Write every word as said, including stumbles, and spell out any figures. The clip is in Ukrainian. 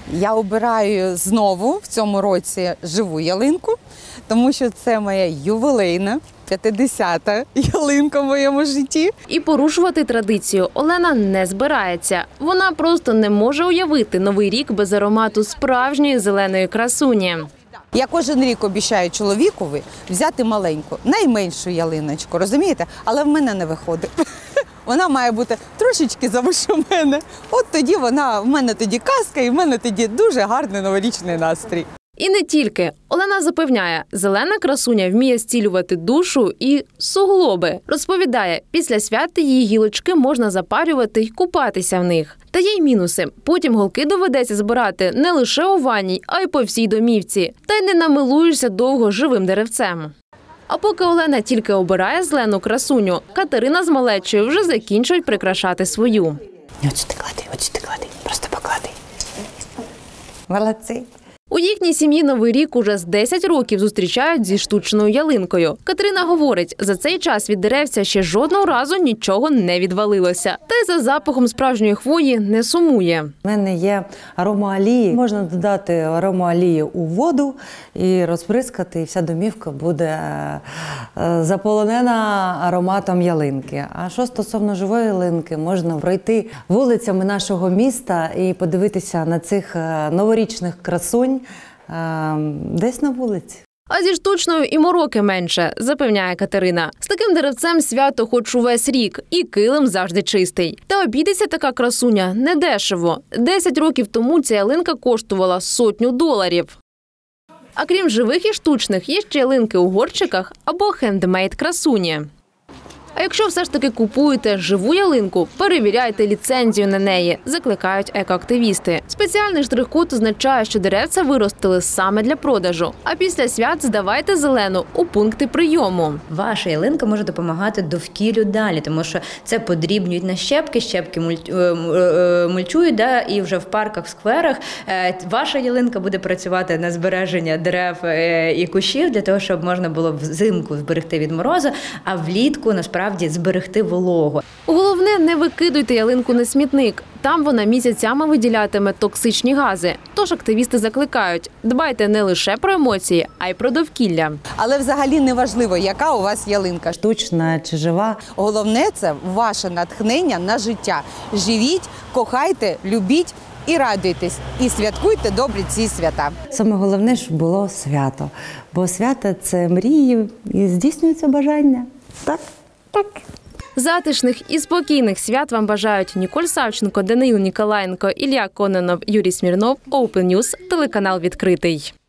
Я обираю знову в цьому році живу ялинку, тому що це моя ювілейна п'ятдесята ялинка в моєму житті. І порушувати традицію Олена не збирається. Вона просто не може уявити Новий рік без аромату справжньої зеленої красуні. Я кожен рік обіцяю чоловікові взяти маленьку, найменшу ялиночку, розумієте? Але в мене не виходить. Вона має бути трошечки завише мене. От тоді вона, в мене тоді казка і в мене тоді дуже гарний новорічний настрій. І не тільки. Олена запевняє, зелена красуня вміє зцілювати душу і суглоби. Розповідає, після свята її гілочки можна запарювати й купатися в них. Та є й мінуси. Потім голки доведеться збирати не лише у ванній, а й по всій домівці. Та й не намилуєшся довго живим деревцем. А поки Олена тільки обирає зелену красуню, Катерина з малечою вже закінчують прикрашати свою. От сюди клади, от сюди клади, просто поклади. Молодці. У їхній сім'ї Новий рік уже з десять років зустрічають зі штучною ялинкою. Катерина говорить, за цей час від деревця ще жодного разу нічого не відвалилося. Та й за запахом справжньої хвої не сумує. У мене є аромаолії. Можна додати аромаолії у воду і розприскати, і вся домівка буде заполонена ароматом ялинки. А що стосовно живої ялинки, можна пройти вулицями нашого міста і подивитися на цих новорічних красунь десь на вулиці. А зі штучною і мороки менше, запевняє Катерина. З таким деревцем свято хоч увесь рік, і килим завжди чистий. Та обійдеться така красуня недешево. Десять років тому ця ялинка коштувала сотню доларів. А крім живих і штучних, є ще ялинки у горщиках або хендмейд красуні. А якщо все ж таки купуєте живу ялинку, перевіряйте ліцензію на неї, закликають екоактивісти. Спеціальний штрих-код означає, що деревця виростили саме для продажу. А після свят здавайте зелену у пункти прийому. Ваша ялинка може допомагати довкіллю далі, тому що це подрібнюють на щепки, щепки мульчують, да, і вже в парках, в скверах ваша ялинка буде працювати на збереження дерев і кущів, для того, щоб можна було взимку зберегти від морозу, а влітку, насправді, зберегти вологу. Головне, не викидуйте ялинку на смітник. Там вона місяцями виділятиме токсичні гази. Тож активісти закликають, дбайте не лише про емоції, а й про довкілля. Але взагалі не важливо, яка у вас ялинка. Штучна чи жива. Головне – це ваше натхнення на життя. Живіть, кохайте, любіть і радуйтесь. І святкуйте добрі ці свята. Саме головне, щоб було свято. Бо свято – це мрії і здійснюється бажання. Так? Так. Затишних і спокійних свят вам бажають Ніколь Савченко, Даниїл Ніколаєнко, Ілля Кононов, Юрій Смірнов, Open News, телеканал «Відкритий».